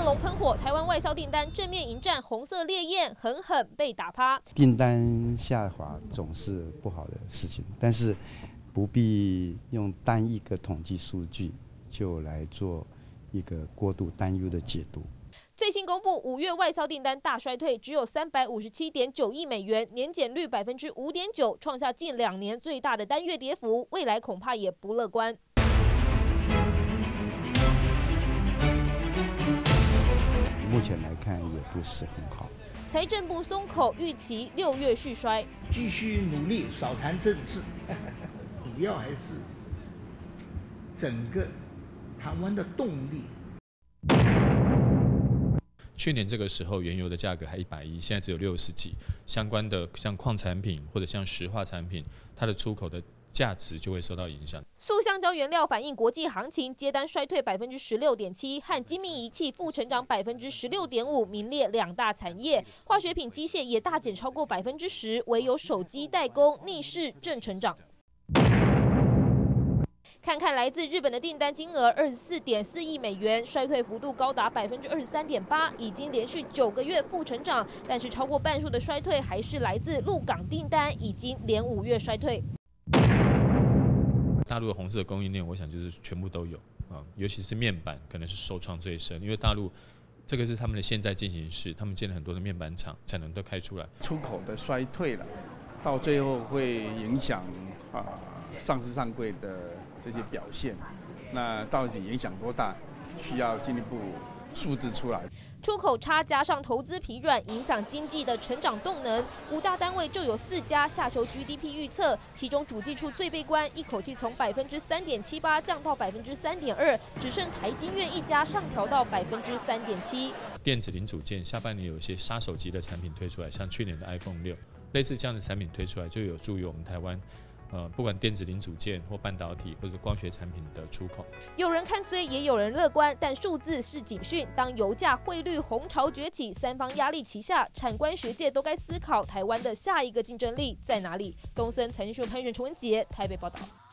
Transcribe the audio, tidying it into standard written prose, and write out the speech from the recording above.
龙喷火，台湾外销订单正面迎战红色烈焰，狠狠被打趴。 订单下滑总是不好的事情，但是不必用单一个统计数据就来做一个过度担忧的解读。 最新公布5月外销订单大衰退，只有357.9亿美元，年减率5.9%，创下近2年最大的单月跌幅，未来恐怕也不乐观。 目前来看也不是很好。 财政部松口，预期6月续衰， 继续努力，少谈政治，主要还是整个台湾的动力。 去年这个时候，原油的价格还110，现在只有60几。相关的像矿产品或者像石化产品，它的出口的价值就会受到影响。 塑橡胶原料反映国际行情，接单衰退16.7%，和精密仪器负成长16.5%，名列2大产业。化学品、机械也大减超过10%，唯有手机代工逆势正成长。看看来自日本的订单金额24.4亿美元，衰退幅度高达23.8%，已经连续9个月负成长。但是超过半数的衰退还是来自陆港订单，已经连5月衰退。 大陆的红色供应链，我想就是全部都有啊，尤其是面板可能是受创最深，因为大陆这个是他们的现在进行式，他们建了很多的面板厂，产能都开出来。 出口的衰退了，到最后会影响上市上柜的这些表现，那到底影响多大？需要进一步数字出来。 出口差加上投资疲软，影响经济的成长动能。5大单位就有4家下修 GDP 预测，其中主计处最悲观，一口气从3.78%降到3.2%，只剩台积院一家上调到3.7%。 电子零组件下半年有一些杀手级的产品推出来，像去年的 iPhone 6，类似这样的产品推出来，就有助于我们台湾。不管电子零组件或半导体或者光学产品的出口， 有人看衰，也有人乐观，但数字是警讯。当油价、汇率、红潮崛起，三方压力齐下，产官学界都该思考台湾的下一个竞争力在哪里。东森财经新闻潘元、陈文杰台北报道。